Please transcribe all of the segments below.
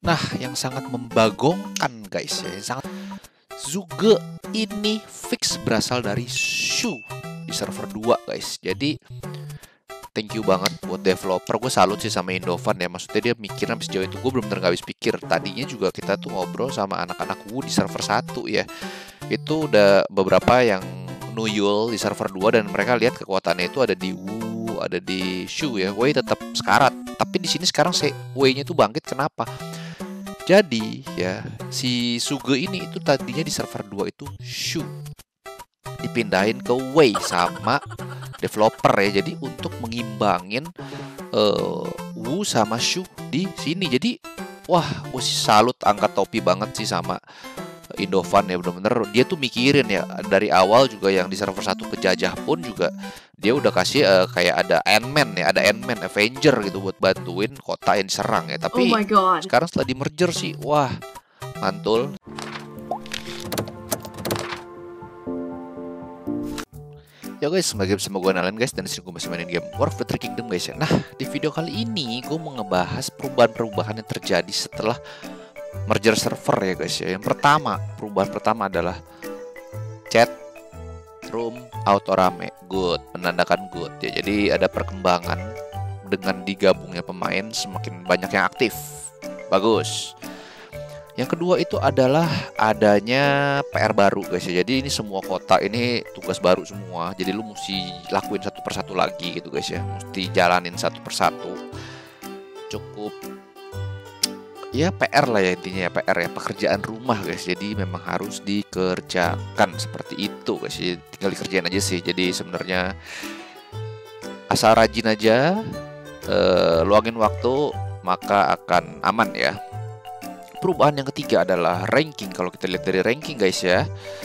Nah, yang sangat membagongkan guys ya, yang sangat Zuge ini fix berasal dari Shu di server 2 guys. Jadi thank you banget buat developer. Gue salut sih sama Indovan ya. Maksudnya dia mikirnya habis jauh itu. Gue bener-bener gak habis pikir. Tadinya juga kita tuh ngobrol sama anak-anak Wu di server 1 ya. Itu udah beberapa yang nuyul di server 2 dan mereka lihat kekuatannya itu ada di Wu, ada di Shu ya. Wei tetap sekarat. Tapi di sini sekarang Wei-nya itu bangkit kenapa? Jadi ya si Suge ini itu tadinya di server 2 itu Shu, dipindahin ke Wei sama developer ya. Jadi untuk mengimbangin Wu sama Shu di sini. Jadi wah, gue sih salut, angkat topi banget sih sama Indovan ya, bener-bener dia tuh mikirin ya dari awal juga. Yang di server 1 kejajah pun juga dia udah kasih kayak ada Ant-Man ya, ada Ant-Man Avenger gitu buat bantuin kota yang diserang ya. Oh Tapi my God. sekarang setelah di merger sih, wah mantul. Ya guys, semoga kalian guys, dan disini gue masih mainin game War of the Three Kingdom guys ya. Nah, di video kali ini gue mau ngebahas perubahan-perubahan yang terjadi setelah merger server ya guys ya. Yang pertama, perubahan pertama adalah chat room auto rame, good, menandakan good ya. Jadi ada perkembangan dengan digabungnya pemain, semakin banyak yang aktif, bagus. Yang kedua itu adalah adanya PR baru guys ya. Jadi ini semua kota ini tugas baru semua. Jadi lu mesti lakuin satu persatu lagi gitu guys ya. Mesti jalanin satu persatu. Cukup ya PR lah ya intinya ya, PR ya, pekerjaan rumah guys. Jadi memang harus dikerjakan seperti itu guys ya. Tinggal dikerjain aja sih. Jadi sebenarnya asal rajin aja, luangin waktu, maka akan aman ya. Perubahan yang ketiga adalah ranking. Kalau kita lihat dari ranking guys ya,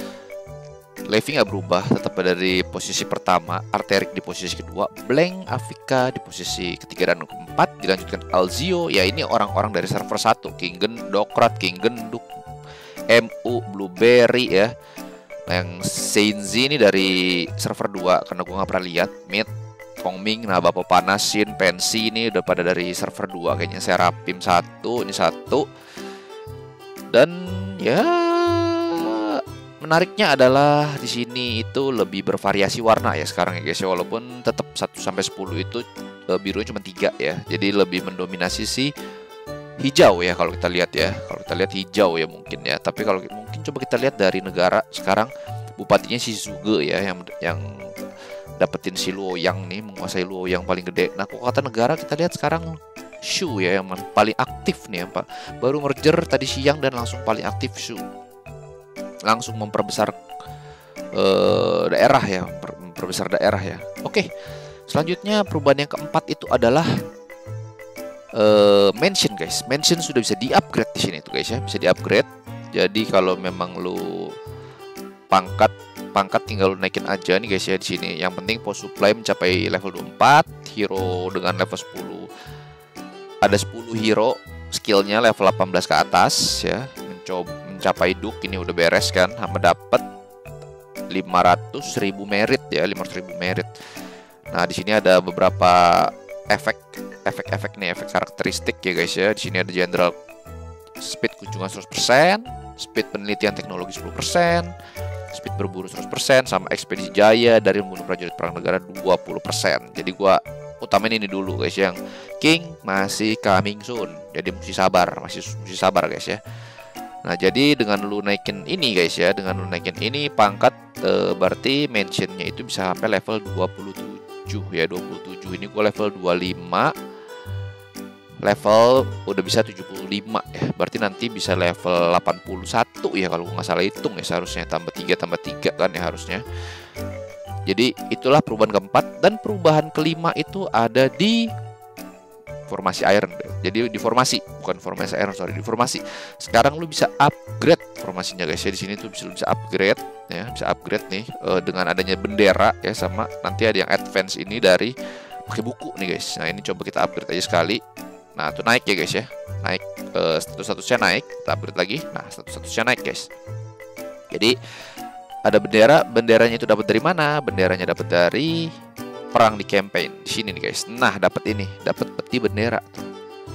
Levi nggak berubah, tetap ada di posisi pertama, Arteric di posisi kedua, Blank Afrika di posisi ketiga dan keempat, dilanjutkan Alzio. Ya ini orang-orang dari server 1, Kingen, Dokrat, Kingen, Duk, MU, Blueberry ya. Nah, yang Seinzi ini dari server 2 karena gue nggak pernah lihat. Mid, Kongming, nah Bapak Panasin, Pensi ini udah pada dari server 2 kayaknya. Serapim 1, ini 1. Dan ya menariknya adalah di sini itu lebih bervariasi warna ya sekarang ya guys ya. Walaupun tetap 1 sampai 10 itu birunya cuma 3 ya. Jadi lebih mendominasi si hijau ya kalau kita lihat ya. Kalau kita lihat hijau ya mungkin ya. Tapi kalau mungkin coba kita lihat dari negara sekarang, bupatinya si Zuge ya yang dapetin si Luoyang nih, menguasai Luoyang paling gede. Nah, kota negara kita lihat sekarang Shu ya yang paling aktif nih ya Pak. Baru merger tadi siang dan langsung paling aktif Shu. Langsung memperbesar daerah ya, memperbesar daerah ya. Oke. Selanjutnya perubahan yang keempat itu adalah mansion guys. Mansion sudah bisa di-upgrade di sini tuh guys ya, bisa di-upgrade. Jadi kalau memang lu pangkat tinggal lu naikin aja nih guys ya di sini. Yang penting post supply mencapai level 24, hero dengan level 10. Ada 10 hero skillnya level 18 ke atas ya. Mencapai Duk ini udah beres kan, sama dapat 500.000 merit ya, 500.000 merit. Nah, di sini ada beberapa efek nih, efek karakteristik ya guys ya. Di sini ada general speed kunjungan 100%, speed penelitian teknologi 10%, speed berburu 100%, sama ekspedisi jaya dari membunuh prajurit perang negara 20%. Jadi gua utamain ini dulu guys, yang King masih coming soon. Jadi mesti sabar guys ya. Nah, jadi dengan lu naikin ini guys ya, dengan lu naikin ini pangkat berarti mentionnya itu bisa sampai level 27 ya, 27. Ini gua level 25. Level udah bisa 75 ya. Berarti nanti bisa level 81 ya kalau nggak salah hitung ya, seharusnya tambah 3 kan ya harusnya. Jadi itulah perubahan keempat. Dan perubahan kelima itu ada di formasi Iron. Jadi di formasi, bukan formasi Iron, sorry, di formasi. Sekarang lu bisa upgrade formasinya guys ya. Di sini tuh bisa upgrade ya, bisa upgrade nih dengan adanya bendera ya, sama nanti ada yang advance ini dari pakai buku nih guys. Nah, ini coba kita upgrade aja sekali. Nah, itu naik ya guys ya. Naik statusnya naik, kita upgrade lagi. Nah, statusnya naik guys. Jadi ada benderanya itu dapat dari mana? Benderanya dapat dari perang di campaign di sini nih guys. Nah, dapat peti bendera tuh.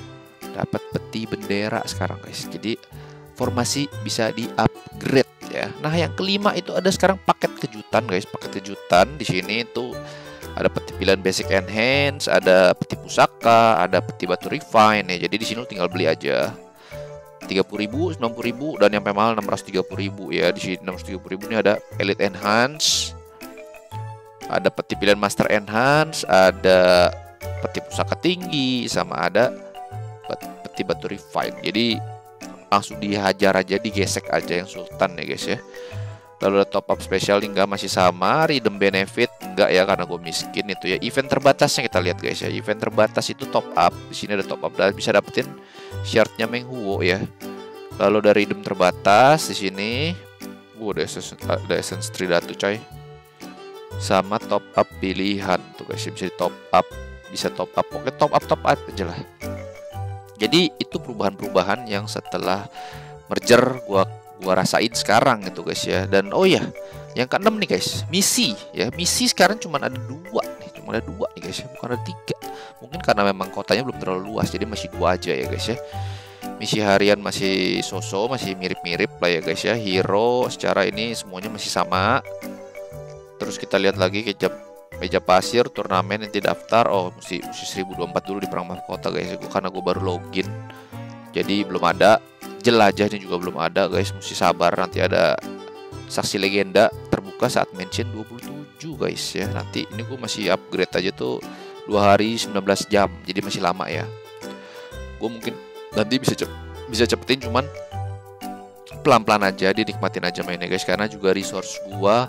dapat peti bendera sekarang guys. Jadi formasi bisa di-upgrade ya. Nah, yang kelima itu ada sekarang paket kejutan guys. Paket kejutan di sini tuh ada peti pilihan basic enhance, ada peti pusaka, ada peti batu refine ya. Jadi di sini lu tinggal beli aja. 30.000, 90.000 dan yang mahal 630.000 ya. Di sini 630.000 ini ada elite enhance. Ada peti pilihan master enhance, ada peti pusaka tinggi, sama ada peti batu refine. Jadi langsung dihajar aja, digesek aja yang sultan ya guys ya. Lalu ada top up spesial enggak, masih sama. Redeem benefit enggak ya, karena gue miskin itu ya. Event terbatasnya kita lihat guys ya. Event terbatas itu top up. Di sini ada top up dan bisa dapetin shardnya Menghuo ya. Lalu dari redeem terbatas di sini ada essence Tridatu coy. Sama top up pilihan tuh guys, bisa di top up, bisa top up. Oke, top up aja lah. Jadi itu perubahan-perubahan yang setelah merger gua rasain sekarang gitu guys ya. Dan oh ya, yang keenam nih guys, misi ya. Misi sekarang cuma ada 2 nih, cuma ada 2 nih guys ya, bukan ada 3. Mungkin karena memang kotanya belum terlalu luas, jadi masih 2 aja ya guys ya. Misi harian masih masih mirip-mirip lah ya guys ya. Hero secara ini semuanya masih sama. Terus kita lihat lagi ke meja pasir, turnamen yang daftar. Oh, mesti 1024 dulu di perang mahkota guys. Karena gue baru login, jadi belum ada. Jelajahnya juga belum ada guys. Mesti sabar, nanti ada saksi legenda terbuka saat mention 27 guys ya. Nanti ini gue masih upgrade aja tuh 2 hari 19 jam. Jadi masih lama ya. Gue mungkin nanti bisa cepetin, cuman pelan-pelan aja, dinikmatin aja mainnya guys. Karena juga resource gua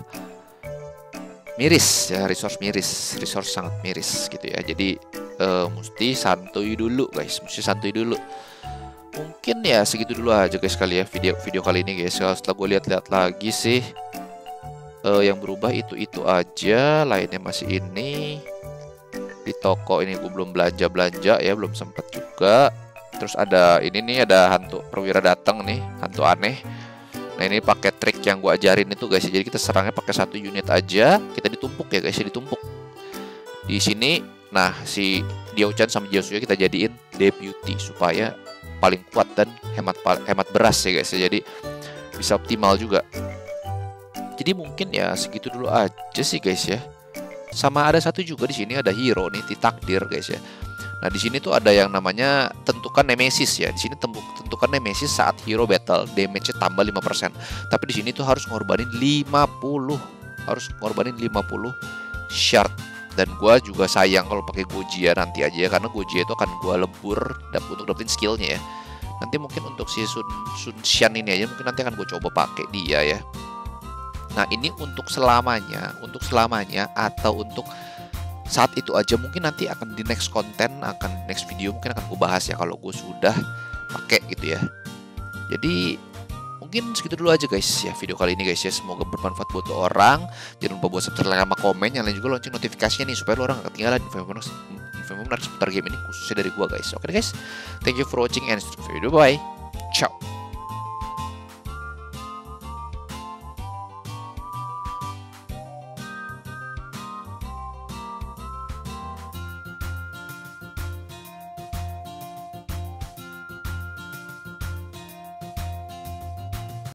miris ya, resource sangat miris gitu ya. Jadi mesti santuy dulu guys, santuy dulu. Mungkin ya segitu dulu aja guys kali ya video kali ini guys. Setelah gue lihat-lihat lagi sih yang berubah itu aja, lainnya masih ini. Di toko ini gue belum belanja ya, belum sempat juga. Terus ada ini nih, ada hantu perwira datang nih, hantu aneh. Nah, ini pakai trik yang gue ajarin itu guys. Jadi kita serangnya pakai 1 unit aja, kita ditumpuk ya guys, ditumpuk. Di sini, nah si Diao-chan sama Jasuya kita jadiin deputy supaya paling kuat dan hemat beras ya guys. Jadi bisa optimal juga. Jadi mungkin ya segitu dulu aja sih guys ya. Sama ada satu juga di sini, ada hero nih, takdir guys ya. Nah, di sini tuh ada yang namanya tentukan nemesis ya. Di sini tentukan nemesis saat hero battle, damage-nya tambah 5%. Tapi di sini tuh harus ngorbanin 50 shard. Dan gua juga sayang kalau pakai Gojia nanti aja ya, karena Gojia itu akan gua lebur untuk dapetin skillnya ya. Nanti mungkin untuk si Sun Xian ini aja mungkin nanti akan gue coba pakai dia ya. Nah, ini untuk selamanya atau untuk saat itu aja, mungkin nanti akan di next video mungkin akan gue bahas ya kalau gue sudah pakai gitu ya. Jadi mungkin segitu dulu aja guys ya video kali ini guys ya. Semoga bermanfaat buat orang. Jangan lupa buat subscribe, like, sama komen, nyalain juga lonceng notifikasinya nih supaya lo orang gak ketinggalan info menarik seputar game ini khususnya dari gue guys. Oke guys, thank you for watching and see you video, bye. Ciao.